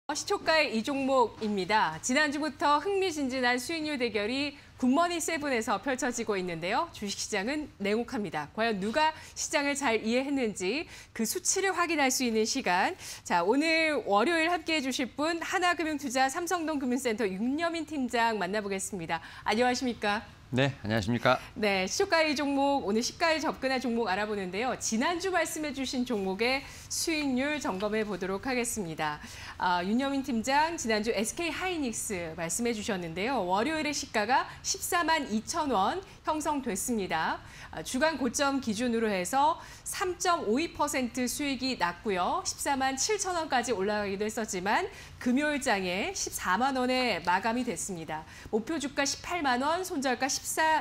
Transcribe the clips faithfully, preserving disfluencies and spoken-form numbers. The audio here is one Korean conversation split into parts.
시초가의 이 종목입니다. 지난주부터 흥미진진한 수익률 대결이 굿모닝 세븐에서 펼쳐지고 있는데요. 주식시장은 냉혹합니다. 과연 누가 시장을 잘 이해했는지 그 수치를 확인할 수 있는 시간. 자, 오늘 월요일 함께해 주실 분 하나금융투자 삼성동금융센터 윤여민 팀장 만나보겠습니다. 안녕하십니까? 네, 안녕하십니까? 네, 시초가의 종목, 오늘 시가에 접근할 종목 알아보는데요. 지난주 말씀해 주신 종목의 수익률 점검해 보도록 하겠습니다. 아, 윤여민 팀장, 지난주 에스케이하이닉스 말씀해 주셨는데요. 월요일의 시가가 십사만 이천 원 형성됐습니다. 아, 주간 고점 기준으로 해서 삼 점 오이 퍼센트 수익이 났고요. 십사만 칠천 원까지 올라가기도 했었지만 금요일장에 십사만 원에 마감이 됐습니다. 목표 주가 십팔만 원, 손절가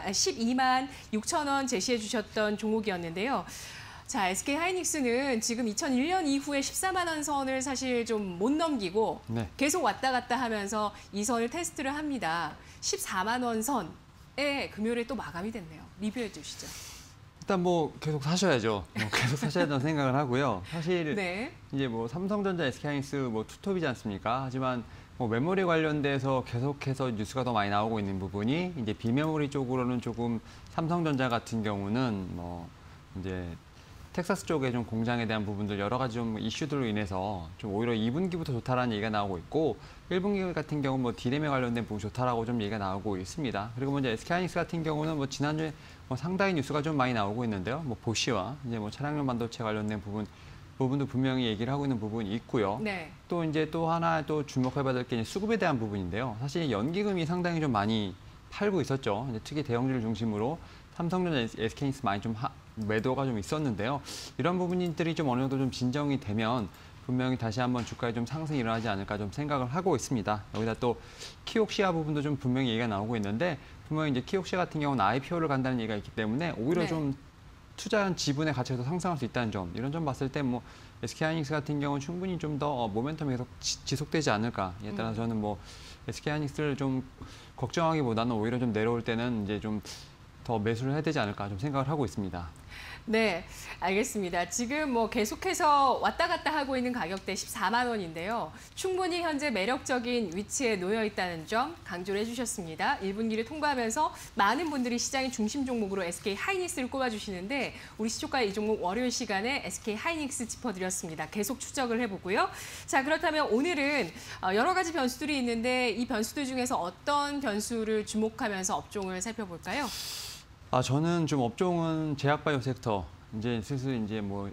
십이만 육천 원 제시해 주셨던 종목이었는데요. 자, 에스케이하이닉스는 지금 이천일 년 이후에 십사만 원 선을 사실 좀 못 넘기고 네. 계속 왔다 갔다 하면서 이 선을 테스트를 합니다. 십사만 원 선에 금요일에 또 마감이 됐네요. 리뷰해 주시죠. 일단 뭐 계속 사셔야죠. 뭐 계속 사셔야 된다는 생각을 하고요. 사실 네. 이제 뭐 삼성전자, 에스케이하이닉스 뭐 투톱이지 않습니까? 하지만 뭐 메모리 관련돼서 계속해서 뉴스가 더 많이 나오고 있는 부분이 이제 비메모리 쪽으로는 조금 삼성전자 같은 경우는 뭐 이제 텍사스 쪽에 좀 공장에 대한 부분들 여러 가지 좀 이슈들로 인해서 좀 오히려 이 분기부터 좋다라는 얘기가 나오고 있고 일 분기 같은 경우 뭐 디램에 관련된 부분 좋다라고 좀 얘기가 나오고 있습니다. 그리고 먼저 에스케이하이닉스 같은 경우는 뭐 지난주에 뭐 상당히 뉴스가 좀 많이 나오고 있는데요. 뭐 보시와 이제 뭐 차량용 반도체 관련된 부분 부분도 분명히 얘기를 하고 있는 부분이 있고요. 네. 또 이제 또 하나 또 주목해봐야 될 게 수급에 대한 부분인데요. 사실 연기금이 상당히 좀 많이 팔고 있었죠. 이제 특히 대형주를 중심으로 삼성전자, 에스케이하이닉스 많이 좀 하, 매도가 좀 있었는데요. 이런 부분들이 좀 어느 정도 좀 진정이 되면 분명히 다시 한번 주가에 좀 상승이 일어나지 않을까 좀 생각을 하고 있습니다. 여기다 또 키옥시아 부분도 좀 분명히 얘기가 나오고 있는데 분명히 이제 키옥시아 같은 경우는 아이피오를 간다는 얘기가 있기 때문에 오히려 네. 좀 투자한 지분의 가치가 더 상승할 수 있다는 점, 이런 점 봤을 때 뭐 에스케이하이닉스 같은 경우는 충분히 좀 더 모멘텀이 계속 지, 지속되지 않을까에 따라서 저는 뭐 에스케이하이닉스를 좀 걱정하기보다는 오히려 좀 내려올 때는 이제 좀 더 매수를 해야 되지 않을까 좀 생각을 하고 있습니다. 네, 알겠습니다. 지금 뭐 계속해서 왔다 갔다 하고 있는 가격대 십사만 원인데요. 충분히 현재 매력적인 위치에 놓여 있다는 점 강조를 해주셨습니다. 일 분기를 통과하면서 많은 분들이 시장의 중심 종목으로 에스케이하이닉스를 꼽아주시는데 우리 시초가의 이 종목 월요일 시간에 에스케이하이닉스 짚어드렸습니다. 계속 추적을 해보고요. 자, 그렇다면 오늘은 여러 가지 변수들이 있는데 이 변수들 중에서 어떤 변수를 주목하면서 업종을 살펴볼까요? 아, 저는 좀 업종은 제약바이오 섹터, 이제 슬슬 이제 뭐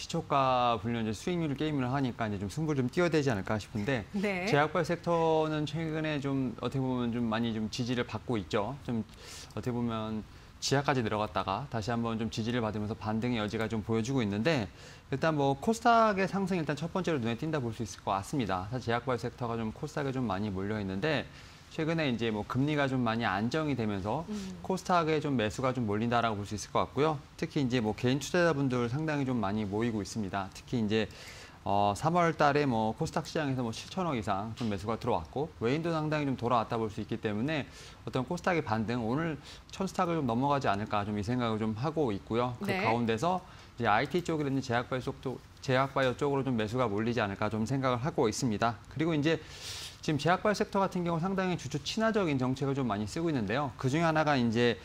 시초가 분류 이제 수익률 게임을 하니까 이제 좀 승부를 좀 띄워야 되지 않을까 싶은데 네. 제약바이오 섹터는 최근에 좀 어떻게 보면 좀 많이 좀 지지를 받고 있죠. 좀 어떻게 보면 지하까지 내려갔다가 다시 한번 좀 지지를 받으면서 반등의 여지가 좀 보여주고 있는데 일단 뭐 코스닥의 상승이 일단 첫 번째로 눈에 띈다 볼 수 있을 것 같습니다. 사실 제약바이오 섹터가 좀 코스닥에 좀 많이 몰려 있는데 최근에 이제 뭐 금리가 좀 많이 안정이 되면서 음. 코스닥에 좀 매수가 좀 몰린다라고 볼 수 있을 것 같고요. 특히 이제 뭐 개인 투자자분들 상당히 좀 많이 모이고 있습니다. 특히 이제 어 삼월 달에 뭐 코스닥 시장에서 뭐 칠천억 이상 좀 매수가 들어왔고 외인도 상당히 좀 돌아왔다 볼 수 있기 때문에 어떤 코스닥의 반등 오늘 천스탁을 좀 넘어가지 않을까 좀 이 생각을 좀 하고 있고요. 그 네. 가운데서 이제 아이티 쪽이라든지 제약바이오 쪽도 제약바이오 쪽으로 좀 매수가 몰리지 않을까 좀 생각을 하고 있습니다. 그리고 이제 지금 제약바이오 섹터 같은 경우 상당히 주주 친화적인 정책을 좀 많이 쓰고 있는데요. 그중에 하나가 이제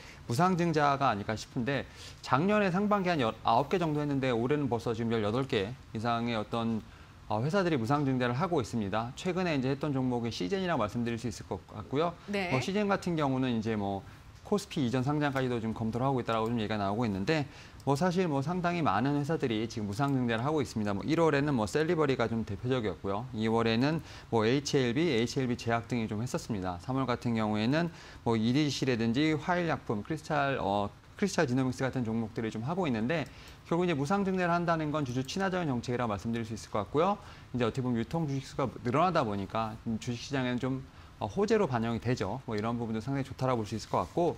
무상증자가 아닐까 싶은데 작년에 상반기 한 아홉 개 정도 했는데 올해는 벌써 지금 열여덟 개 이상의 어떤 회사들이 무상증자를 하고 있습니다. 최근에 이제 했던 종목이 시젠이라고 말씀드릴 수 있을 것 같고요. 네. 뭐 시젠 같은 경우는 이제 뭐 코스피 이전 상장까지도 좀 검토를 하고 있다라고 좀 얘기가 나오고 있는데 뭐 사실 뭐 상당히 많은 회사들이 지금 무상증자를 하고 있습니다. 뭐 일월에는 뭐 셀리버리가 좀 대표적이었고요. 이월에는 뭐 에이치엘비, 에이치엘비 제약 등이 좀 했었습니다. 삼월 같은 경우에는 뭐 이디씨라든지 화일약품, 크리스탈 어 크리스탈 지노믹스 같은 종목들이 좀 하고 있는데 결국 이제 무상증자를 한다는 건 주주 친화적인 정책이라고 말씀드릴 수 있을 것 같고요. 이제 어떻게 보면 유통 주식수가 늘어나다 보니까 주식시장에는 좀 호재로 반영이 되죠. 뭐 이런 부분도 상당히 좋다라고 볼 수 있을 것 같고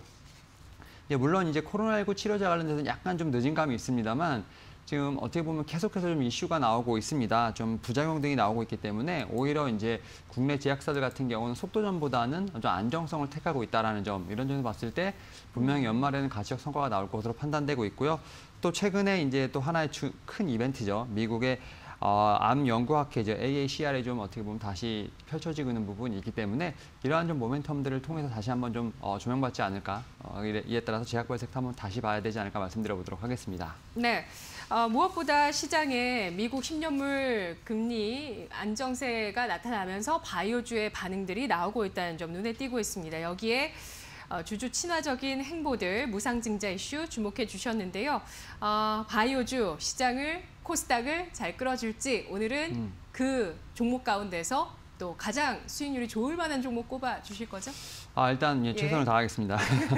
예, 물론 이제 코로나십구 치료제 관련돼서 약간 좀 늦은 감이 있습니다만 지금 어떻게 보면 계속해서 좀 이슈가 나오고 있습니다. 좀 부작용 등이 나오고 있기 때문에 오히려 이제 국내 제약사들 같은 경우는 속도전보다는 좀 안정성을 택하고 있다라는 점, 이런 점에서 봤을 때 분명히 연말에는 가시적 성과가 나올 것으로 판단되고 있고요. 또 최근에 이제 또 하나의 주, 큰 이벤트죠. 미국의 어, 암 연구학회죠. 에이에이씨알에 좀 어떻게 보면 다시 펼쳐지고 있는 부분이 있기 때문에 이러한 좀 모멘텀들을 통해서 다시 한번 좀 어, 조명받지 않을까. 어, 이에 따라서 제약바이오 섹터 한번 다시 봐야 되지 않을까 말씀드려보도록 하겠습니다. 네. 어, 무엇보다 시장에 미국 십 년물 금리 안정세가 나타나면서 바이오주의 반응들이 나오고 있다는 점 눈에 띄고 있습니다. 여기에 어, 주주 친화적인 행보들, 무상증자 이슈 주목해 주셨는데요. 어, 바이오주 시장을, 코스닥을 잘 끌어줄지 오늘은 음. 그 종목 가운데서 또 가장 수익률이 좋을 만한 종목 꼽아 주실 거죠? 아, 일단 예, 최선을 예. 다하겠습니다.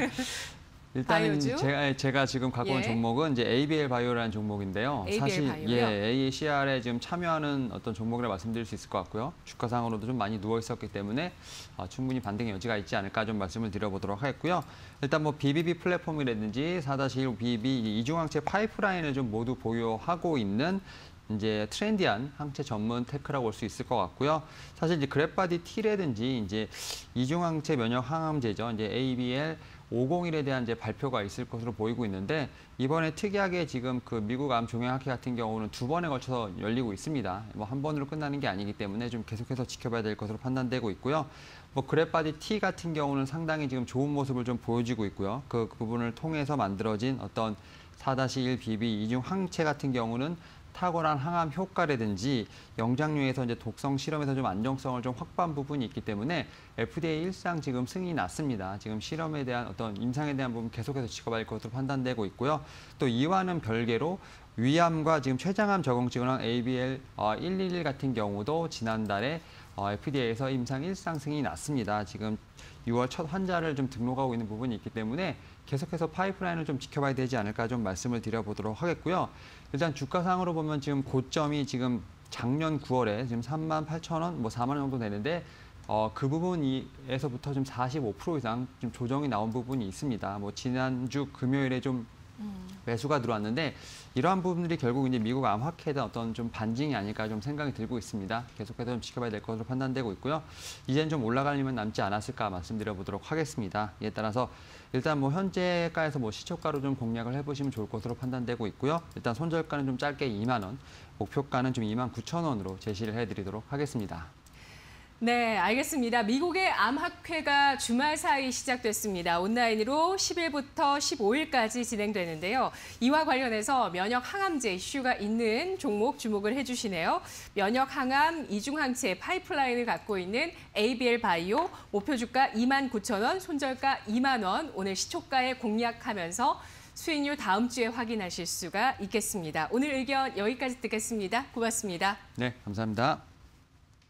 일단은 제가, 제가 지금 갖고 온 예. 종목은 이제 에이비엘 바이오라는 종목인데요. 에이비엘 사실 바이오요? 예, 에이에이씨알에 지금 참여하는 어떤 종목이라 말씀드릴 수 있을 것 같고요. 주가상으로도 좀 많이 누워 있었기 때문에 어, 충분히 반등의 여지가 있지 않을까 좀 말씀을 드려보도록 하겠고요. 일단 뭐 비비비 플랫폼이라든지 사 일 비비 이중항체 파이프라인을 좀 모두 보유하고 있는 이제 트렌디한 항체 전문 테크라고 볼 수 있을 것 같고요. 사실 이제 그랩바디 T라든지 이제 이중항체 면역 항암제죠. 이제 에이비엘 오백일에 대한 이제 발표가 있을 것으로 보이고 있는데 이번에 특이하게 지금 그 미국 암 종양학회 같은 경우는 두 번에 걸쳐서 열리고 있습니다. 뭐 한 번으로 끝나는 게 아니기 때문에 좀 계속해서 지켜봐야 될 것으로 판단되고 있고요. 뭐 그랩바디 T 같은 경우는 상당히 지금 좋은 모습을 좀 보여주고 있고요. 그 부분을 통해서 만들어진 어떤 사 일 비비 이중 항체 같은 경우는 탁월한 항암 효과라든지 영장류에서 이제 독성 실험에서 좀 안정성을 좀 확보한 부분이 있기 때문에 에프디에이 일상 지금 승인이 났습니다. 지금 실험에 대한 어떤 임상에 대한 부분 계속해서 지켜봐야 할 것으로 판단되고 있고요. 또 이와는 별개로 위암과 지금 췌장암 적응 증후랑 에이비엘 백일일 같은 경우도 지난달에 에프디에이에서 임상 일상 승인이 났습니다. 지금 유월 첫 환자를 좀 등록하고 있는 부분이 있기 때문에 계속해서 파이프라인을 좀 지켜봐야 되지 않을까 좀 말씀을 드려보도록 하겠고요. 일단 주가상으로 보면 지금 고점이 지금 작년 구월에 지금 삼만 팔천 원, 뭐 사만 원 정도 되는데 어, 그 부분에서부터 좀 사십오 퍼센트 이상 좀 조정이 나온 부분이 있습니다. 뭐 지난주 금요일에 좀 매수가 들어왔는데 이러한 부분들이 결국 이제 미국 암학회에 대한 어떤 좀 반증이 아닐까 좀 생각이 들고 있습니다. 계속해서 좀 지켜봐야 될 것으로 판단되고 있고요. 이제는 좀 올라갈 일만 남지 않았을까 말씀드려 보도록 하겠습니다. 이에 따라서 일단 뭐 현재가에서 뭐 시초가로 좀 공략을 해보시면 좋을 것으로 판단되고 있고요. 일단 손절가는 좀 짧게 이만 원, 목표가는 좀 이만 구천 원으로 제시를 해드리도록 하겠습니다. 네, 알겠습니다. 미국의 암학회가 주말 사이 시작됐습니다. 온라인으로 십 일부터 십오 일까지 진행되는데요. 이와 관련해서 면역 항암제 이슈가 있는 종목 주목을 해주시네요. 면역 항암 이중항체 파이프라인을 갖고 있는 에이비엘 바이오 목표 주가 이만 구천 원, 손절가 이만 원, 오늘 시초가에 공략하면서 수익률 다음 주에 확인하실 수가 있겠습니다. 오늘 의견 여기까지 듣겠습니다. 고맙습니다. 네, 감사합니다.